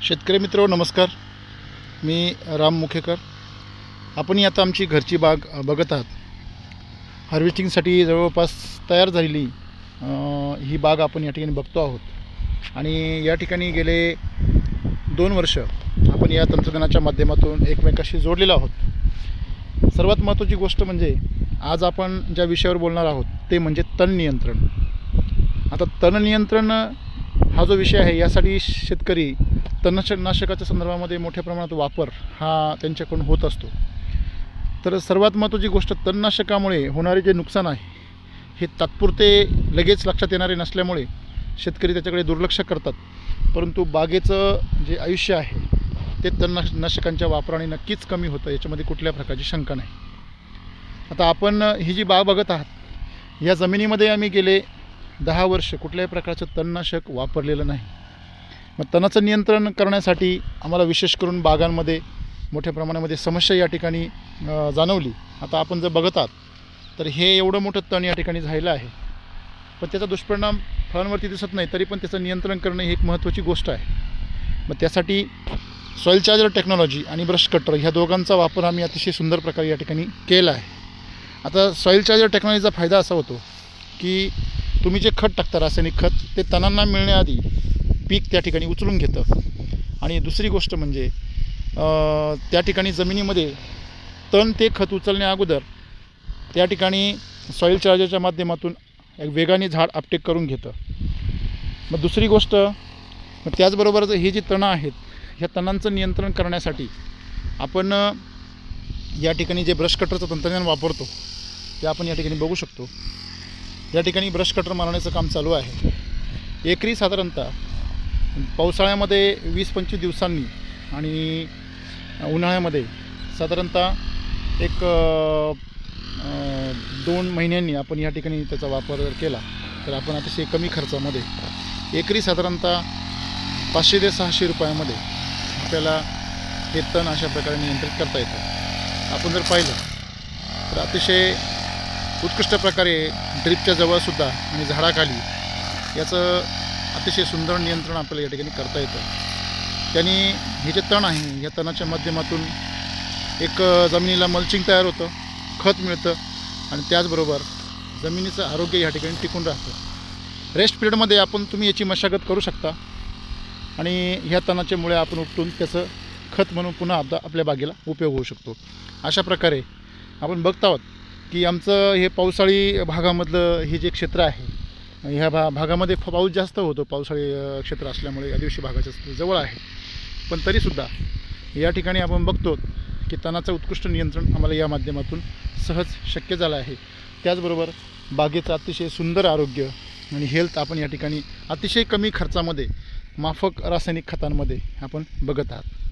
शेतकरी मित्र नमस्कार. मी राम मुखेकर. आपण आता आमची घरची बाग बघत आहात. हार्वेस्टिंगसाठी जवळपास तयार झालेली ही बाग आपण या ठिकाणी बघतो आहोत आणि या ठिकाणी गेले 2 वर्ष आपण या तंत्रज्ञानाच्या माध्यमातून एकमेकाशी जोडलेलो आहोत. सर्वात महत्त्वाची गोष्ट म्हणजे आज आपण ज्या विषयावर बोलणार आहोत ते म्हणजे तण नियंत्रण. आता तण नियंत्रण हा जो विषय आहे यासाठी शेतकरी तणनाशकाच्या संदर्भामध्ये मोठ्या प्रमाणात वापर हा त्यांच्याकडून होत असतो. तर सर्वात महत्त्वाची गोष्ट, तणनाशकामुळे होणारे जे नुकसान आहे हे तात्पुरते लगेच लक्षात येणारे नसल्यामुळे शेतकरी त्याच्याकडे दुर्लक्ष करतात. परंतु बागेचं जे आयुष्य आहे ते तणनाशकांच्या वापराने नक्कीच कमी होतं, याच्यामध्ये कुठल्या प्रकारची शंका नाही. आता आपण ही जी बाग बघत आहात या जमिनीमध्ये आम्ही गेले 10 वर्ष कुठल्याही प्रकारचं तणनाशक वापरलेलं नाही. मग तणाचं नियंत्रण करण्यासाठी आम्हाला विशेष करून बागांमध्ये मोठ्या प्रमाणामध्ये समस्या या ठिकाणी जाणवली. आता आपण जर बघत आहात तर हे एवढं मोठं तण या ठिकाणी झालेलं आहे, पण त्याचा दुष्परिणाम फळांवरती दिसत नाही, तरी पण त्याचं नियंत्रण करणं ही एक महत्त्वाची गोष्ट आहे. मग त्यासाठी सॉईल चार्जर टेक्नॉलॉजी आणि ब्रश कटर ह्या दोघांचा वापर आम्ही अतिशय सुंदर प्रकारे या ठिकाणी केला आहे. आता सॉईल चार्जर टेक्नॉलॉजीचा फायदा असा होतो की तुम्ही जे खत टाकता, रासायनिक खत, ते तणांना मिळण्याआधी पीक त्या ठिकाणी उचलून घेतं. आणि दुसरी गोष्ट म्हणजे त्या ठिकाणी जमिनीमध्ये तण ते खत उचलण्या अगोदर त्या ठिकाणी सॉईल चार्जरच्या माध्यमातून एक वेगाने झाड अपटेक करून घेतं. मग दुसरी गोष्ट, त्याचबरोबर हे जी तणं आहेत ह्या तणांचं नियंत्रण करण्यासाठी आपण या ठिकाणी जे ब्रश कटरचं तंत्रज्ञान वापरतो ते आपण या ठिकाणी बघू शकतो. या ठिकाणी ब्रश कटर मारण्याचं काम चालू आहे. एकरी साधारणतः पावसाळ्यामध्ये 20-25 दिवसांनी आणि उन्हाळ्यामध्ये साधारणतः एक 2 महिन्यांनी आपण या ठिकाणी त्याचा वापर केला तर आपण अतिशय कमी खर्चामध्ये एकरी साधारणतः 500 ते 600 रुपयामध्ये आपल्याला हे तण अशा प्रकारे नियंत्रित करता येतं. आपण जर पाहिलं तर अतिशय उत्कृष्ट प्रकारे ड्रिपच्या जवळसुद्धा आणि झाडाखाली याचं अतिशय सुंदर नियंत्रण आपल्याला या ठिकाणी करता येतं. त्यांनी हे जे तण आहे या तणाच्या माध्यमातून एक जमिनीला मल्चिंग तयार होतं, खत मिळतं आणि त्याचबरोबर जमिनीचं आरोग्य या ठिकाणी टिकून राहतं. रेस्ट पिरियडमध्ये तुम्ही याची मशागत करू शकता आणि ह्या तणाच्या मुळे आपण उपटून त्याचं खत म्हणून पुन्हा आपल्या बागेला उपयोग होऊ शकतो. अशा प्रकारे आपण बघत आहोत की आमचं हे पावसाळी भागामधलं हे जे क्षेत्र आहे ह्या भागामध्ये पाऊस जास्त होतो. पावसाळी क्षेत्र असल्यामुळे आदिवासी भागाच्या जवळ आहे, पण तरीसुद्धा या ठिकाणी आपण बघतो की तणाचं उत्कृष्ट नियंत्रण आम्हाला या माध्यमातून सहज शक्य झालं आहे. त्याचबरोबर बागेचं अतिशय सुंदर आरोग्य आणि हेल्थ आपण या ठिकाणी अतिशय कमी खर्चामध्ये माफक रासायनिक खतांमध्ये आपण बघत आहात.